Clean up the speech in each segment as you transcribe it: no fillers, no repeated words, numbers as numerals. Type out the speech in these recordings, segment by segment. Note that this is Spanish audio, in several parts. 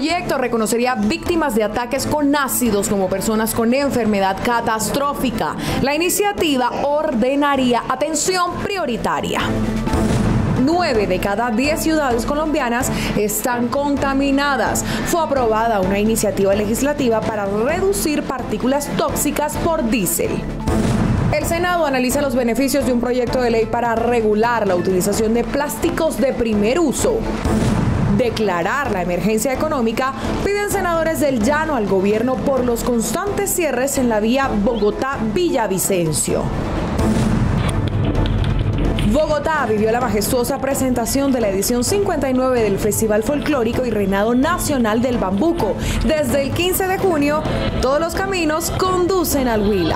proyecto reconocería víctimas de ataques con ácidos como personas con enfermedad catastrófica. La iniciativa ordenaría atención prioritaria. 9 de cada 10 ciudades colombianas están contaminadas. Fue aprobada una iniciativa legislativa para reducir partículas tóxicas por diésel. El Senado analiza los beneficios de un proyecto de ley para regular la utilización de plásticos de primer uso. Declarar la emergencia económica piden senadores del Llano al gobierno por los constantes cierres en la vía Bogotá-Villavicencio. Bogotá vivió la majestuosa presentación de la edición 59 del Festival Folclórico y Reinado Nacional del Bambuco. Desde el 15 de junio, todos los caminos conducen al Huila.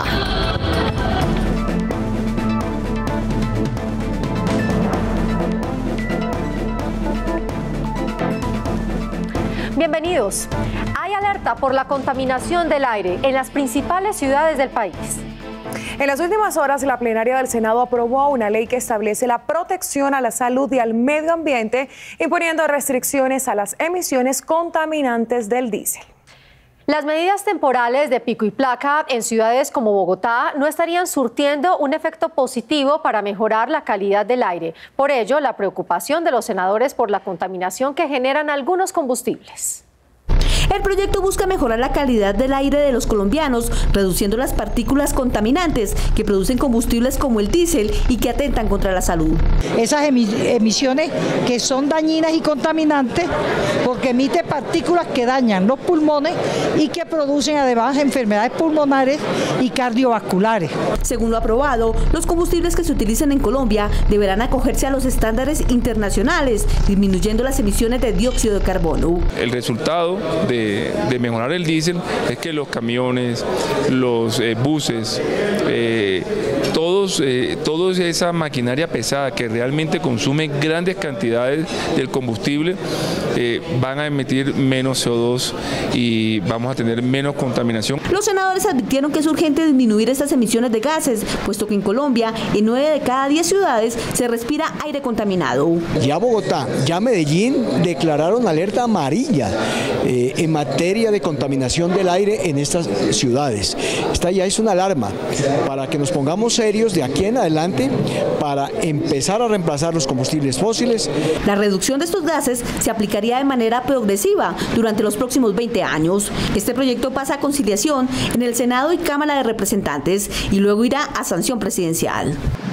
Bienvenidos. Hay alerta por la contaminación del aire en las principales ciudades del país. En las últimas horas, la plenaria del Senado aprobó una ley que establece la protección a la salud y al medio ambiente, imponiendo restricciones a las emisiones contaminantes del diésel. Las medidas temporales de pico y placa en ciudades como Bogotá no estarían surtiendo un efecto positivo para mejorar la calidad del aire. Por ello, la preocupación de los senadores por la contaminación que generan algunos combustibles. El proyecto busca mejorar la calidad del aire de los colombianos, reduciendo las partículas contaminantes que producen combustibles como el diésel y que atentan contra la salud. Esas emisiones que son dañinas y contaminantes porque emite partículas que dañan los pulmones y que producen además enfermedades pulmonares y cardiovasculares. Según lo aprobado, los combustibles que se utilizan en Colombia deberán acogerse a los estándares internacionales, disminuyendo las emisiones de dióxido de carbono. El resultado de mejorar el diésel es que los camiones, los buses, toda esa maquinaria pesada que realmente consume grandes cantidades del combustible van a emitir menos CO2 y vamos a tener menos contaminación. Los senadores advirtieron que es urgente disminuir estas emisiones de gases, puesto que en Colombia, en 9 de cada 10 ciudades se respira aire contaminado. Ya Bogotá, ya Medellín declararon alerta amarilla en materia de contaminación del aire en estas ciudades. Esta ya es una alarma para que nos pongamos serios de aquí en adelante para empezar a reemplazar los combustibles fósiles. La reducción de estos gases se aplicaría de manera progresiva durante los próximos 20 años. Este proyecto pasa a conciliación en el Senado y Cámara de Representantes y luego irá a sanción presidencial.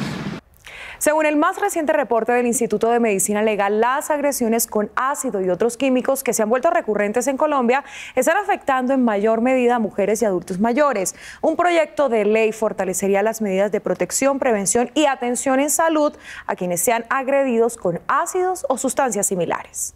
Según el más reciente reporte del Instituto de Medicina Legal, las agresiones con ácido y otros químicos que se han vuelto recurrentes en Colombia están afectando en mayor medida a mujeres y adultos mayores. Un proyecto de ley fortalecería las medidas de protección, prevención y atención en salud a quienes sean agredidos con ácidos o sustancias similares.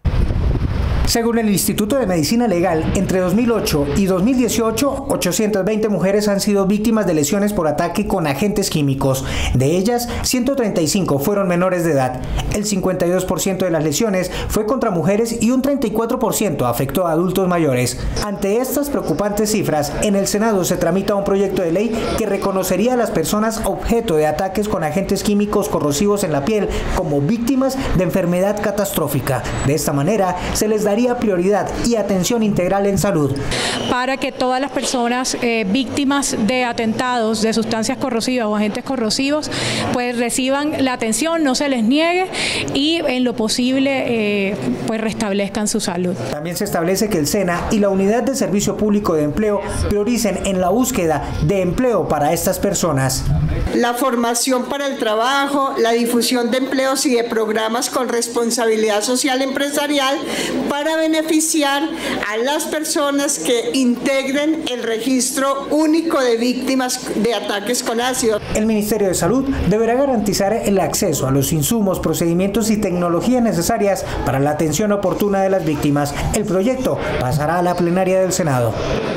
Según el Instituto de Medicina Legal, entre 2008 y 2018, 820 mujeres han sido víctimas de lesiones por ataque con agentes químicos. De ellas, 135 fueron menores de edad. El 52% de las lesiones fue contra mujeres y un 34% afectó a adultos mayores. Ante estas preocupantes cifras, en el Senado se tramita un proyecto de ley que reconocería a las personas objeto de ataques con agentes químicos corrosivos en la piel como víctimas de enfermedad catastrófica. De esta manera, se les daría prioridad y atención integral en salud. Para que todas las personas víctimas de atentados de sustancias corrosivas o agentes corrosivos pues reciban la atención, no se les niegue y en lo posible pues restablezcan su salud. También se establece que el SENA y la Unidad de Servicio Público de Empleo prioricen en la búsqueda de empleo para estas personas. La formación para el trabajo, la difusión de empleos y de programas con responsabilidad social empresarial para beneficiar a las personas que integren el registro único de víctimas de ataques con ácido. El Ministerio de Salud deberá garantizar el acceso a los insumos, procedimientos y tecnologías necesarias para la atención oportuna de las víctimas. El proyecto pasará a la plenaria del Senado.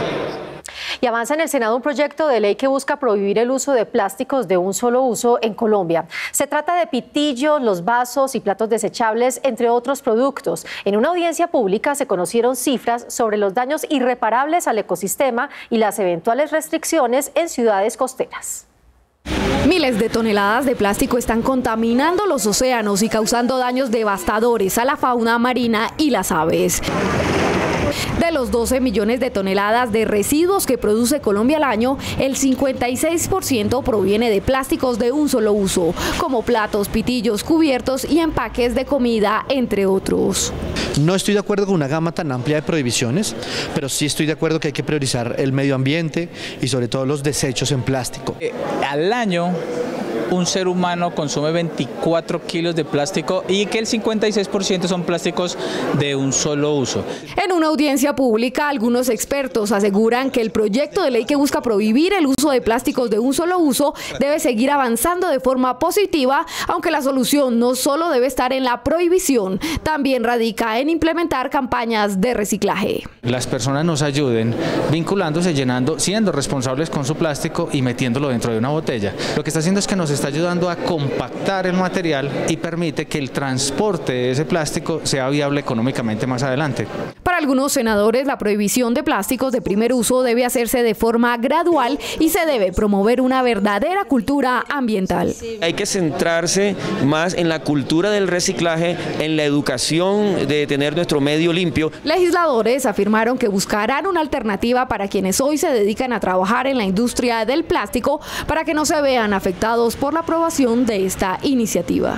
Y avanza en el Senado un proyecto de ley que busca prohibir el uso de plásticos de un solo uso en Colombia. Se trata de pitillos, los vasos y platos desechables, entre otros productos. En una audiencia pública se conocieron cifras sobre los daños irreparables al ecosistema y las eventuales restricciones en ciudades costeras. Miles de toneladas de plástico están contaminando los océanos y causando daños devastadores a la fauna marina y las aves. De los 12 millones de toneladas de residuos que produce Colombia al año, el 56% proviene de plásticos de un solo uso, como platos, pitillos, cubiertos y empaques de comida, entre otros. No estoy de acuerdo con una gama tan amplia de prohibiciones, pero sí estoy de acuerdo que hay que priorizar el medio ambiente y sobre todo los desechos en plástico. Al año un ser humano consume 24 kilos de plástico y que el 56% son plásticos de un solo uso. En una audiencia pública, algunos expertos aseguran que el proyecto de ley que busca prohibir el uso de plásticos de un solo uso debe seguir avanzando de forma positiva, aunque la solución no solo debe estar en la prohibición, también radica en implementar campañas de reciclaje. Las personas nos ayuden vinculándose, llenando, siendo responsables con su plástico y metiéndolo dentro de una botella. Lo que está haciendo es que nos está ayudando a compactar el material y permite que el transporte de ese plástico sea viable económicamente más adelante. Para algunos senadores, la prohibición de plásticos de primer uso debe hacerse de forma gradual y se debe promover una verdadera cultura ambiental. Hay que centrarse más en la cultura del reciclaje, en la educación de tener nuestro medio limpio. Legisladores afirmaron que buscarán una alternativa para quienes hoy se dedican a trabajar en la industria del plástico para que no se vean afectados por la aprobación de esta iniciativa.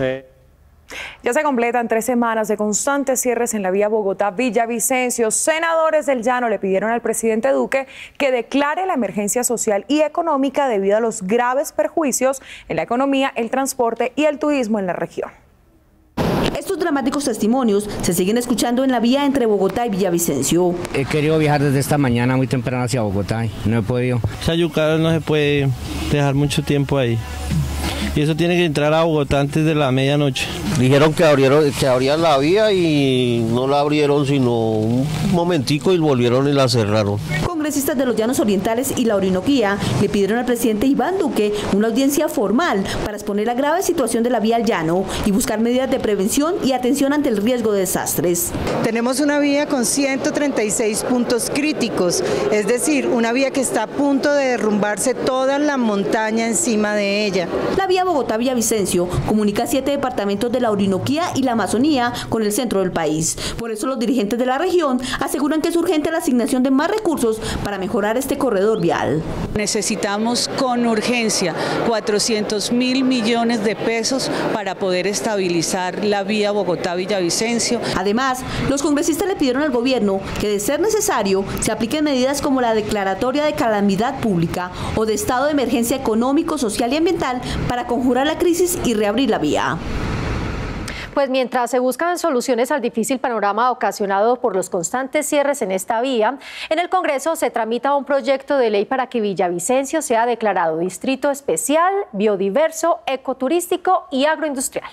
Ya se completan 3 semanas de constantes cierres en la vía Bogotá-Villavicencio. Senadores del Llano le pidieron al presidente Duque que declare la emergencia social y económica debido a los graves perjuicios en la economía, el transporte y el turismo en la región. Estos dramáticos testimonios se siguen escuchando en la vía entre Bogotá y Villavicencio. He querido viajar desde esta mañana muy temprano hacia Bogotá y no he podido. Esa yucada no se puede dejar mucho tiempo ahí. Y eso tiene que entrar a Bogotá antes de la medianoche. Dijeron que abrían la vía y no la abrieron sino un momentico y volvieron y la cerraron. Congresistas de los Llanos Orientales y la Orinoquía le pidieron al presidente Iván Duque una audiencia formal para exponer la grave situación de la vía al llano y buscar medidas de prevención y atención ante el riesgo de desastres. Tenemos una vía con 136 puntos críticos, es decir, una vía que está a punto de derrumbarse toda la montaña encima de ella. La vía Bogotá-Villavicencio comunica 7 departamentos de la Orinoquía y la Amazonía con el centro del país. Por eso los dirigentes de la región aseguran que es urgente la asignación de más recursos para mejorar este corredor vial. Necesitamos con urgencia 400.000 millones de pesos para poder estabilizar la vía Bogotá-Villavicencio. Además, los congresistas le pidieron al gobierno que, de ser necesario, se apliquen medidas como la declaratoria de calamidad pública o de estado de emergencia económico, social y ambiental para conjurar la crisis y reabrir la vía. Pues mientras se buscan soluciones al difícil panorama ocasionado por los constantes cierres en esta vía, en el Congreso se tramita un proyecto de ley para que Villavicencio sea declarado distrito especial, biodiverso, ecoturístico y agroindustrial.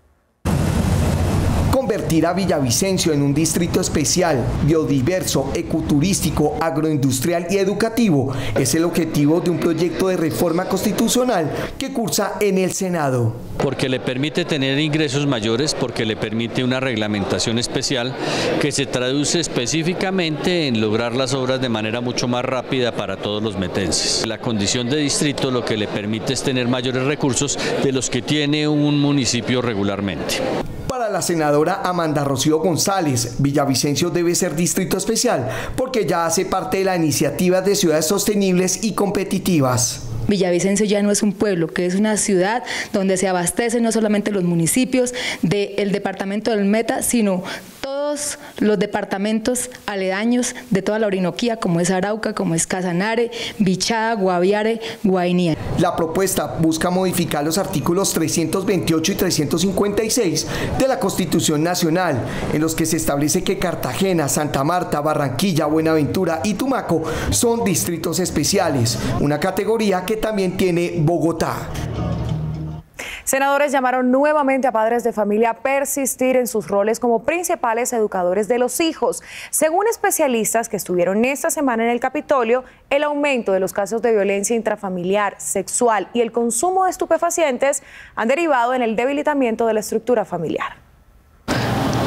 Convertir a Villavicencio en un distrito especial, biodiverso, ecoturístico, agroindustrial y educativo es el objetivo de un proyecto de reforma constitucional que cursa en el Senado. Porque le permite tener ingresos mayores, porque le permite una reglamentación especial que se traduce específicamente en lograr las obras de manera mucho más rápida para todos los metenses. La condición de distrito lo que le permite es tener mayores recursos de los que tiene un municipio regularmente. Para la senadora Amanda Rocío González, Villavicencio debe ser distrito especial porque ya hace parte de la iniciativa de ciudades sostenibles y competitivas. Villavicencio ya no es un pueblo, que es una ciudad donde se abastecen no solamente los municipios del departamento del Meta, sino todos los departamentos aledaños de toda la Orinoquía, como es Arauca, como es Casanare, Bichada, Guaviare, Guainía. La propuesta busca modificar los artículos 328 y 356 de la Constitución Nacional, en los que se establece que Cartagena, Santa Marta, Barranquilla, Buenaventura y Tumaco son distritos especiales, una categoría que también tiene Bogotá. Senadores llamaron nuevamente a padres de familia a persistir en sus roles como principales educadores de los hijos. Según especialistas que estuvieron esta semana en el Capitolio, el aumento de los casos de violencia intrafamiliar, sexual y el consumo de estupefacientes han derivado en el debilitamiento de la estructura familiar.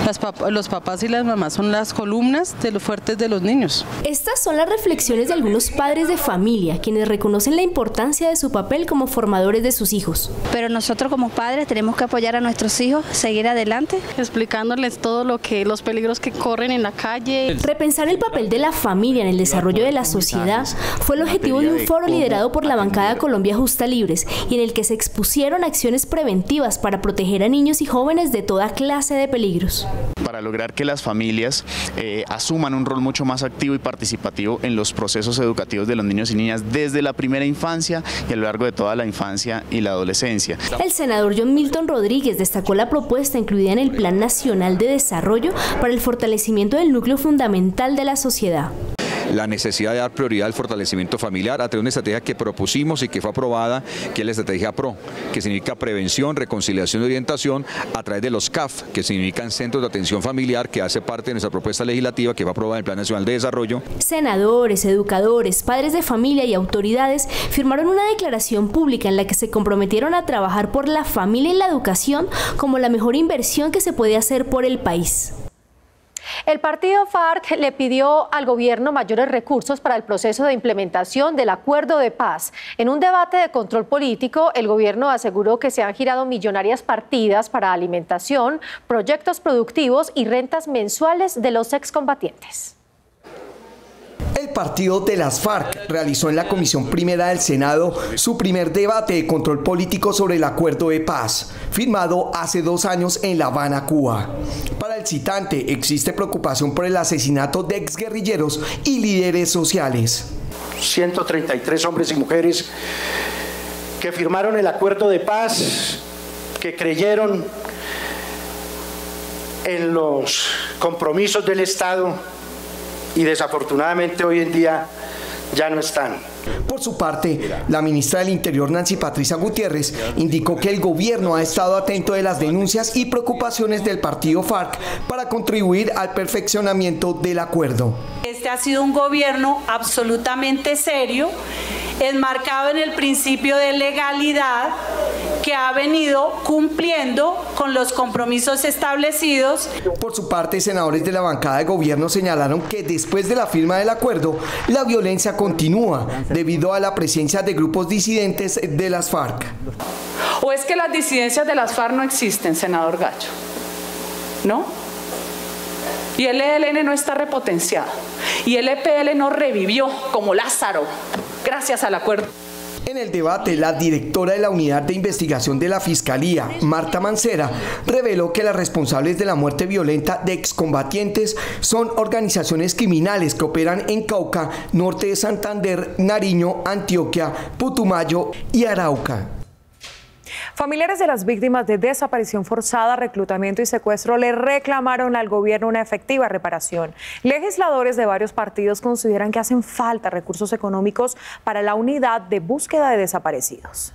Los papás y las mamás son las columnas de los fuertes de los niños. Estas son las reflexiones de algunos padres de familia, quienes reconocen la importancia de su papel como formadores de sus hijos. Pero nosotros como padres tenemos que apoyar a nuestros hijos, seguir adelante, explicándoles todo los peligros que corren en la calle. Repensar el papel de la familia en el desarrollo de la sociedad fue el objetivo de un foro liderado por la bancada Colombia Justa Libres y en el que se expusieron acciones preventivas para proteger a niños y jóvenes de toda clase de peligros. Para lograr que las familias asuman un rol mucho más activo y participativo en los procesos educativos de los niños y niñas desde la primera infancia y a lo largo de toda la infancia y la adolescencia. El senador John Milton Rodríguez destacó la propuesta incluida en el Plan Nacional de Desarrollo para el fortalecimiento del núcleo fundamental de la sociedad. La necesidad de dar prioridad al fortalecimiento familiar a través de una estrategia que propusimos y que fue aprobada, que es la estrategia PRO, que significa prevención, reconciliación y orientación a través de los CAF, que significan Centros de Atención Familiar, que hace parte de nuestra propuesta legislativa que fue aprobada en el Plan Nacional de Desarrollo. Senadores, educadores, padres de familia y autoridades firmaron una declaración pública en la que se comprometieron a trabajar por la familia y la educación como la mejor inversión que se puede hacer por el país. El partido FARC le pidió al gobierno mayores recursos para el proceso de implementación del acuerdo de paz. En un debate de control político, el gobierno aseguró que se han girado millonarias partidas para alimentación, proyectos productivos y rentas mensuales de los excombatientes. El partido de las FARC realizó en la Comisión Primera del Senado su primer debate de control político sobre el acuerdo de paz, firmado hace 2 años en La Habana, Cuba. Para el citante existe preocupación por el asesinato de exguerrilleros y líderes sociales. 133 hombres y mujeres que firmaron el acuerdo de paz, que creyeron en los compromisos del Estado, y desafortunadamente hoy en día ya no están. Por su parte, la ministra del Interior, Nancy Patricia Gutiérrez, indicó que el gobierno ha estado atento de las denuncias y preocupaciones del partido FARC para contribuir al perfeccionamiento del acuerdo. Este ha sido un gobierno absolutamente serio, enmarcado en el principio de legalidad, que ha venido cumpliendo con los compromisos establecidos. Por su parte, senadores de la bancada de gobierno señalaron que después de la firma del acuerdo, la violencia continúa debido a la presencia de grupos disidentes de las FARC. ¿O es que las disidencias de las FARC no existen, senador Gallo? ¿No? Y el ELN no está repotenciado. Y el EPL no revivió como Lázaro, gracias al acuerdo. En el debate, la directora de la Unidad de Investigación de la Fiscalía, Marta Mancera, reveló que las responsables de la muerte violenta de excombatientes son organizaciones criminales que operan en Cauca, norte de Santander, Nariño, Antioquia, Putumayo y Arauca. Familiares de las víctimas de desaparición forzada, reclutamiento y secuestro le reclamaron al gobierno una efectiva reparación. Legisladores de varios partidos consideran que hacen falta recursos económicos para la unidad de búsqueda de desaparecidos.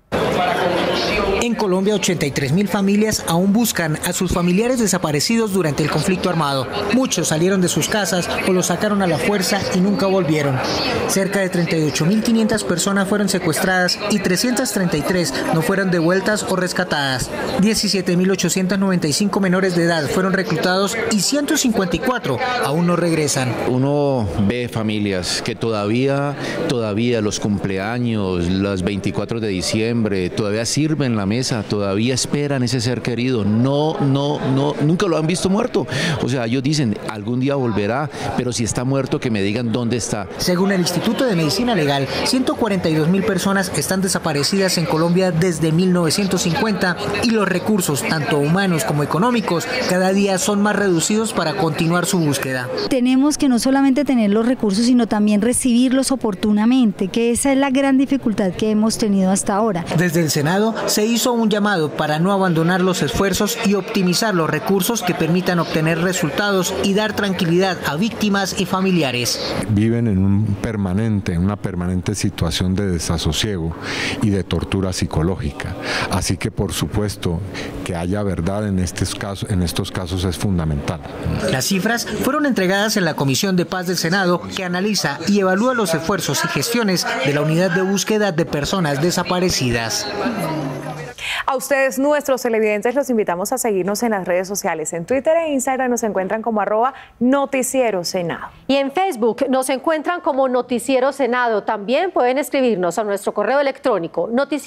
En Colombia, 83.000 familias aún buscan a sus familiares desaparecidos durante el conflicto armado. Muchos salieron de sus casas o los sacaron a la fuerza y nunca volvieron. Cerca de 38.500 personas fueron secuestradas y 333 no fueron devueltas o rescatadas. 17.895 menores de edad fueron reclutados y 154 aún no regresan. Uno ve familias que todavía los cumpleaños, las 24 de diciembre, todavía sirven la mesa, todavía esperan ese ser querido, nunca lo han visto muerto. O sea, ellos dicen, algún día volverá, pero si está muerto, que me digan dónde está. Según el Instituto de Medicina Legal, 142.000 personas están desaparecidas en Colombia desde 1950 y los recursos, tanto humanos como económicos, cada día son más reducidos para continuar su búsqueda. Tenemos que no solamente tener los recursos, sino también recibirlos oportunamente, que esa es la gran dificultad que hemos tenido hasta ahora. Desde el Senado se hizo un llamado para no abandonar los esfuerzos y optimizar los recursos que permitan obtener resultados y dar tranquilidad a víctimas y familiares. Viven en una permanente situación de desasosiego y de tortura psicológica. Así que, por supuesto, que haya verdad en estos casos es fundamental. Las cifras fueron entregadas en la Comisión de Paz del Senado, que analiza y evalúa los esfuerzos y gestiones de la Unidad de Búsqueda de Personas Desaparecidas. A ustedes, nuestros televidentes, los invitamos a seguirnos en las redes sociales. En Twitter e Instagram nos encuentran como @Noticiero Senado. Y en Facebook nos encuentran como Noticiero Senado. También pueden escribirnos a nuestro correo electrónico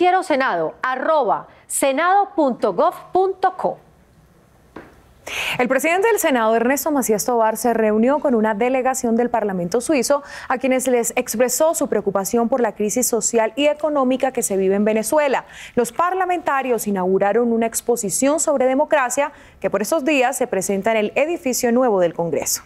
noticierosenado@senado.gov.co. El presidente del Senado, Ernesto Macías Tovar, se reunió con una delegación del Parlamento suizo a quienes les expresó su preocupación por la crisis social y económica que se vive en Venezuela. Los parlamentarios inauguraron una exposición sobre democracia que por estos días se presenta en el edificio nuevo del Congreso.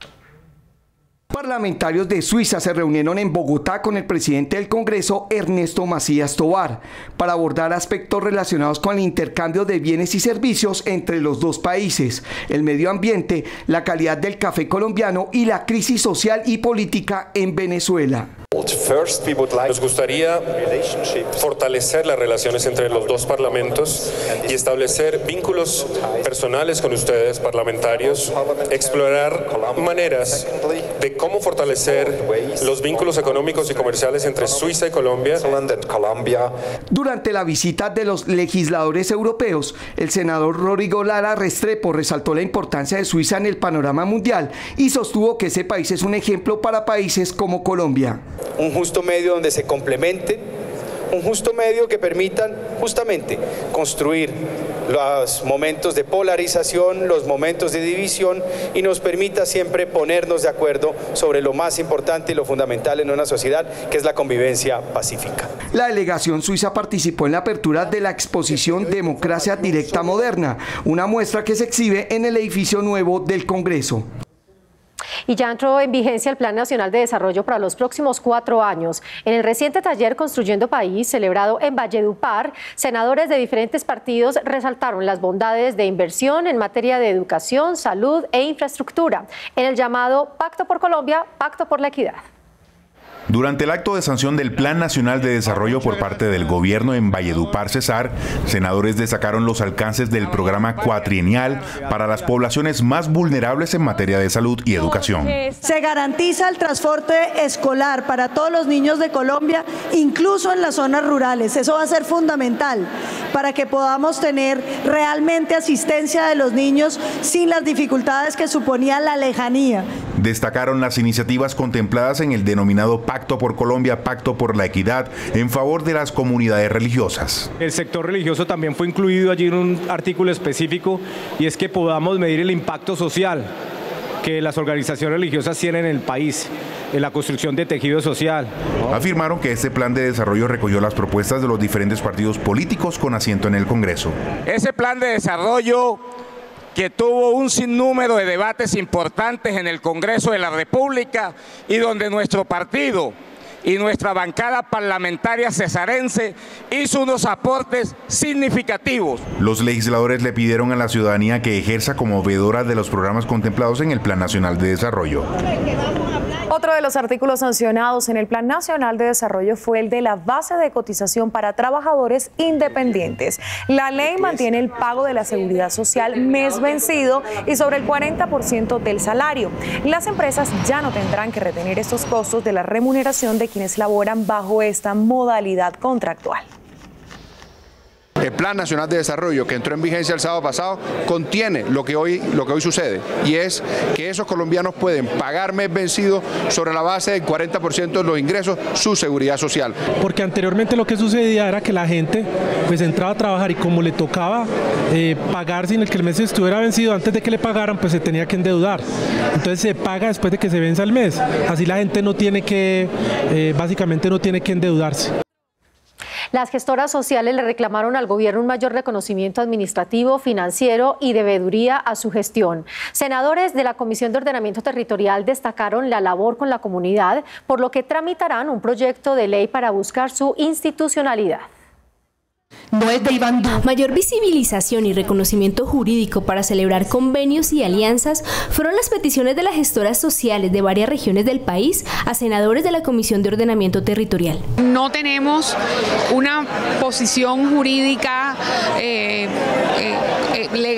Parlamentarios de Suiza se reunieron en Bogotá con el presidente del Congreso, Ernesto Macías Tovar, para abordar aspectos relacionados con el intercambio de bienes y servicios entre los dos países, el medio ambiente, la calidad del café colombiano y la crisis social y política en Venezuela. Nos gustaría fortalecer las relaciones entre los dos parlamentos y establecer vínculos personales con ustedes, parlamentarios, explorar maneras de cómo fortalecer los vínculos económicos y comerciales entre Suiza y Colombia. Durante la visita de los legisladores europeos, el senador Rodrigo Lara Restrepo resaltó la importancia de Suiza en el panorama mundial y sostuvo que ese país es un ejemplo para países como Colombia. Un justo medio donde se complementen, un justo medio que permitan justamente construir los momentos de polarización, los momentos de división y nos permita siempre ponernos de acuerdo sobre lo más importante y lo fundamental en una sociedad, que es la convivencia pacífica. La delegación suiza participó en la apertura de la exposición Democracia Directa Moderna, una muestra que se exhibe en el edificio nuevo del Congreso. Y ya entró en vigencia el Plan Nacional de Desarrollo para los próximos 4 años. En el reciente taller Construyendo País, celebrado en Valledupar, senadores de diferentes partidos resaltaron las bondades de inversión en materia de educación, salud e infraestructura, en el llamado Pacto por Colombia, Pacto por la Equidad. Durante el acto de sanción del Plan Nacional de Desarrollo por parte del gobierno en Valledupar, Cesar, senadores destacaron los alcances del programa cuatrienal para las poblaciones más vulnerables en materia de salud y educación. Se garantiza el transporte escolar para todos los niños de Colombia, incluso en las zonas rurales. Eso va a ser fundamental para que podamos tener realmente asistencia de los niños sin las dificultades que suponía la lejanía. Destacaron las iniciativas contempladas en el denominado Pacto por Colombia, Pacto por la Equidad, en favor de las comunidades religiosas. El sector religioso también fue incluido allí en un artículo específico, y es que podamos medir el impacto social que las organizaciones religiosas tienen en el país, en la construcción de tejido social. Afirmaron que este plan de desarrollo recogió las propuestas de los diferentes partidos políticos con asiento en el Congreso. Ese plan de desarrollo, que tuvo un sinnúmero de debates importantes en el Congreso de la República y donde nuestro partido y nuestra bancada parlamentaria cesarense hizo unos aportes significativos. Los legisladores le pidieron a la ciudadanía que ejerza como veedora de los programas contemplados en el Plan Nacional de Desarrollo. Otro de los artículos sancionados en el Plan Nacional de Desarrollo fue el de la base de cotización para trabajadores independientes. La ley mantiene el pago de la seguridad social mes vencido y sobre el 40% del salario. Las empresas ya no tendrán que retener estos costos de la remuneración de quienes laboran bajo esta modalidad contractual. El Plan Nacional de Desarrollo, que entró en vigencia el sábado pasado, contiene lo que hoy sucede, y es que esos colombianos pueden pagar mes vencido sobre la base del 40% de los ingresos su seguridad social. Porque anteriormente lo que sucedía era que la gente pues entraba a trabajar y como le tocaba pagar sin el que el mes estuviera vencido, antes de que le pagaran pues se tenía que endeudar. Entonces se paga después de que se venza el mes. Así la gente no tiene que, básicamente no tiene que endeudarse. Las gestoras sociales le reclamaron al gobierno un mayor reconocimiento administrativo, financiero y de veeduría a su gestión. Senadores de la Comisión de Ordenamiento Territorial destacaron la labor con la comunidad, por lo que tramitarán un proyecto de ley para buscar su institucionalidad. Mayor visibilización y reconocimiento jurídico para celebrar convenios y alianzas fueron las peticiones de las gestoras sociales de varias regiones del país a senadores de la Comisión de Ordenamiento Territorial. No tenemos una posición jurídica legal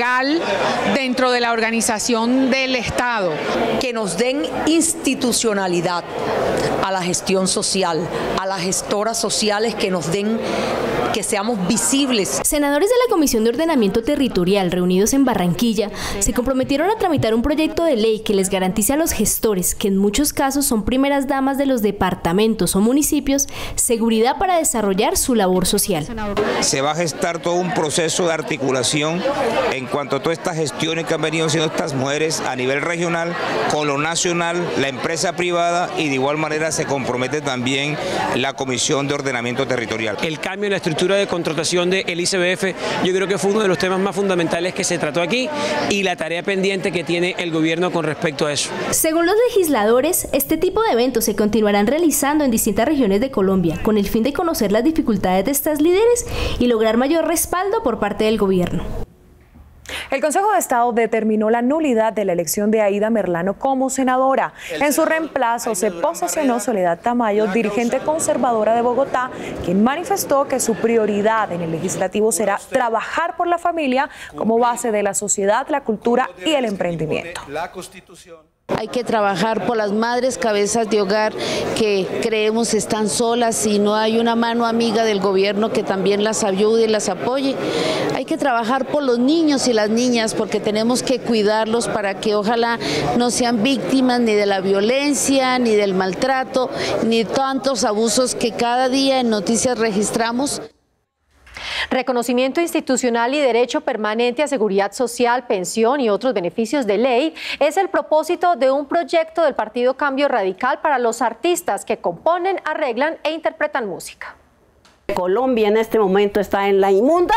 integral dentro de la organización del Estado. Que nos den institucionalidad a la gestión social, a las gestoras sociales que nos den, que seamos visibles. Senadores de la Comisión de Ordenamiento Territorial reunidos en Barranquilla se comprometieron a tramitar un proyecto de ley que les garantice a los gestores, que en muchos casos son primeras damas de los departamentos o municipios, seguridad para desarrollar su labor social. Se va a gestar todo un proceso de articulación en cuanto a todas estas gestiones que han venido haciendo estas mujeres a nivel regional, con lo nacional, la empresa privada, y de igual manera se compromete también la Comisión de Ordenamiento Territorial. El cambio en la estructura de contratación del ICBF, yo creo que fue uno de los temas más fundamentales que se trató aquí, y la tarea pendiente que tiene el gobierno con respecto a eso. Según los legisladores, este tipo de eventos se continuarán realizando en distintas regiones de Colombia, con el fin de conocer las dificultades de estas líderes y lograr mayor respaldo por parte del gobierno. El Consejo de Estado determinó la nulidad de la elección de Aida Merlano como senadora. En su reemplazo se posesionó Soledad Tamayo, dirigente conservadora de Bogotá, quien manifestó que su prioridad en el legislativo será trabajar por la familia como base de la sociedad, la cultura y el emprendimiento. Hay que trabajar por las madres cabezas de hogar que creemos están solas y no hay una mano amiga del gobierno que también las ayude y las apoye. Hay que trabajar por los niños y las niñas porque tenemos que cuidarlos para que ojalá no sean víctimas ni de la violencia, ni del maltrato, ni tantos abusos que cada día en noticias registramos. Reconocimiento institucional y derecho permanente a seguridad social, pensión y otros beneficios de ley es el propósito de un proyecto del Partido Cambio Radical para los artistas que componen, arreglan e interpretan música. Colombia en este momento está en la inmunda.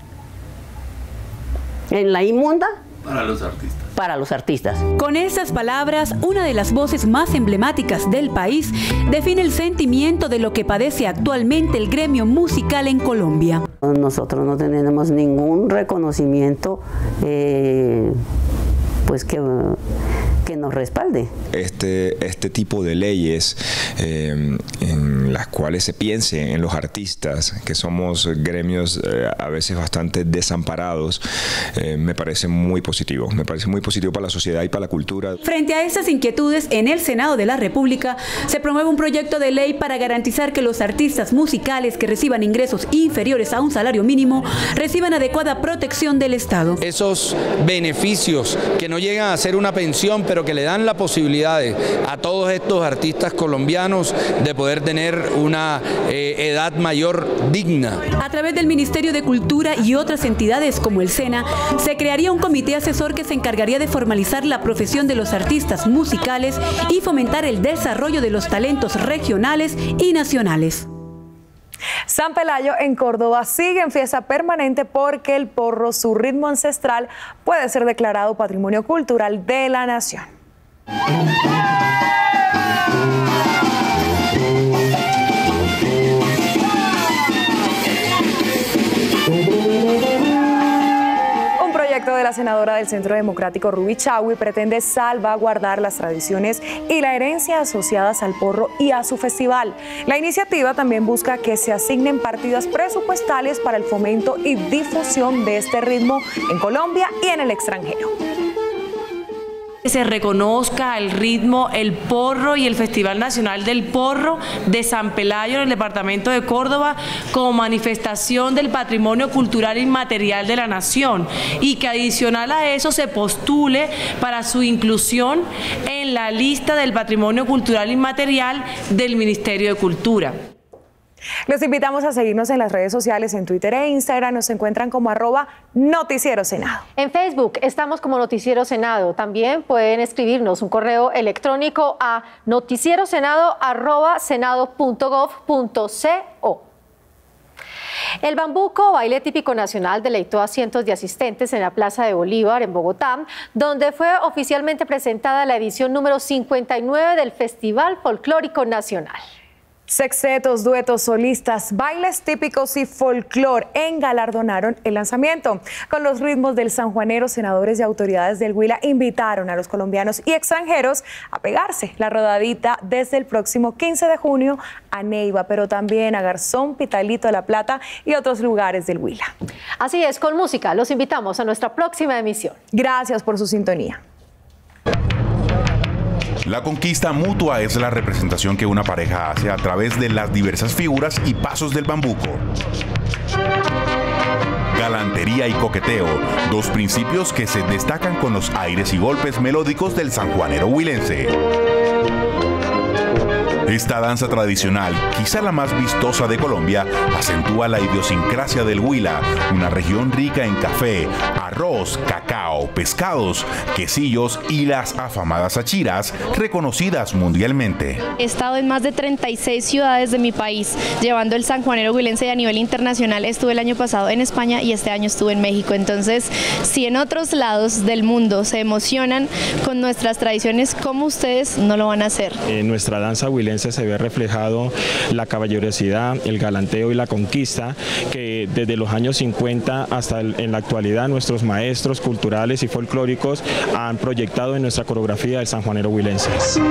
Para los artistas. Para los artistas. Con estas palabras, una de las voces más emblemáticas del país define el sentimiento de lo que padece actualmente el gremio musical en Colombia. Nosotros no tenemos ningún reconocimiento pues que nos respalde. Este tipo de leyes en las cuales se piense en los artistas, que somos gremios a veces bastante desamparados, me parece muy positivo. Me parece muy positivo para la sociedad y para la cultura. Frente a estas inquietudes, en el Senado de la República se promueve un proyecto de ley para garantizar que los artistas musicales que reciban ingresos inferiores a un salario mínimo reciban adecuada protección del Estado. Esos beneficios que no llegan a ser una pensión, pero que le dan la posibilidad a todos estos artistas colombianos de poder tener una edad mayor digna. A través del Ministerio de Cultura y otras entidades como el SENA, se crearía un comité asesor que se encargaría de formalizar la profesión de los artistas musicales y fomentar el desarrollo de los talentos regionales y nacionales. San Pelayo en Córdoba sigue en fiesta permanente porque el porro, su ritmo ancestral, puede ser declarado Patrimonio Cultural de la Nación. De la senadora del Centro Democrático Ruby Chaui pretende salvaguardar las tradiciones y la herencia asociadas al porro y a su festival. La iniciativa también busca que se asignen partidas presupuestales para el fomento y difusión de este ritmo en Colombia y en el extranjero. Se reconozca el ritmo, el porro y el Festival Nacional del Porro de San Pelayo en el departamento de Córdoba como manifestación del patrimonio cultural inmaterial de la nación y que adicional a eso se postule para su inclusión en la lista del patrimonio cultural inmaterial del Ministerio de Cultura. Los invitamos a seguirnos en las redes sociales, en Twitter e Instagram, nos encuentran como @NoticieroSenado. En Facebook estamos como Noticiero Senado. También pueden escribirnos un correo electrónico a noticierosenado@senado.gov.co. El bambuco, baile típico nacional, deleitó a cientos de asistentes en la Plaza de Bolívar, en Bogotá, donde fue oficialmente presentada la edición número 59 del Festival Folclórico Nacional. Sextetos, duetos, solistas, bailes típicos y folclor engalardonaron el lanzamiento. Con los ritmos del sanjuanero, senadores y autoridades del Huila invitaron a los colombianos y extranjeros a pegarse la rodadita desde el próximo 15 de junio a Neiva, pero también a Garzón, Pitalito de la Plata y otros lugares del Huila. Así es, con música los invitamos a nuestra próxima emisión. Gracias por su sintonía. La conquista mutua es la representación que una pareja hace a través de las diversas figuras y pasos del bambuco. Galantería y coqueteo, dos principios que se destacan con los aires y golpes melódicos del sanjuanero huilense. Esta danza tradicional, quizá la más vistosa de Colombia, acentúa la idiosincrasia del Huila, una región rica en café, arroz, cacao, pescados, quesillos y las afamadas achiras, reconocidas mundialmente. He estado en más de 36 ciudades de mi país, llevando el sanjuanero huilense a nivel internacional. Estuve el año pasado en España y este año estuve en México. Entonces, si en otros lados del mundo se emocionan con nuestras tradiciones, ¿cómo ustedes no lo van a hacer? En nuestra danza huilense se ve reflejado la caballerosidad, el galanteo y la conquista que desde los años 50 hasta en la actualidad nuestros maestros culturales y folclóricos han proyectado en nuestra coreografía del sanjuanero huilense.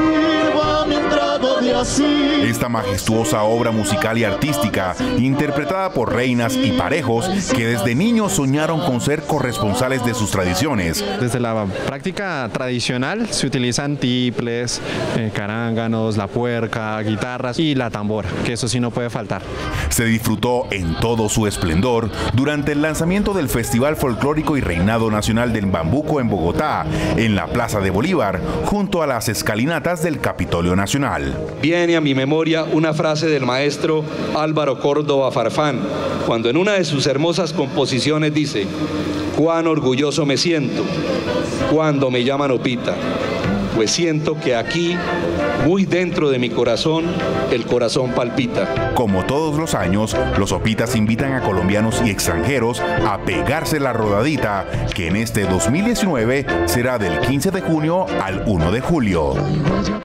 Esta majestuosa obra musical y artística, interpretada por reinas y parejos que desde niños soñaron con ser corresponsales de sus tradiciones. Desde la práctica tradicional se utilizan tiples, caránganos, la puerca, guitarras y la tambora, que eso sí no puede faltar. Se disfrutó en todo su esplendor durante el lanzamiento del Festival Folclórico y Reinado Nacional del Bambuco en Bogotá, en la Plaza de Bolívar, junto a las escalinatas del Capitolio Nacional. Viene a mi memoria una frase del maestro Álvaro Córdoba Farfán, cuando en una de sus hermosas composiciones dice: «Cuán orgulloso me siento cuando me llaman Opita, pues siento que aquí, muy dentro de mi corazón, el corazón palpita». Como todos los años, los Opitas invitan a colombianos y extranjeros a pegarse la rodadita, que en este 2019 será del 15 de junio al 1 de julio.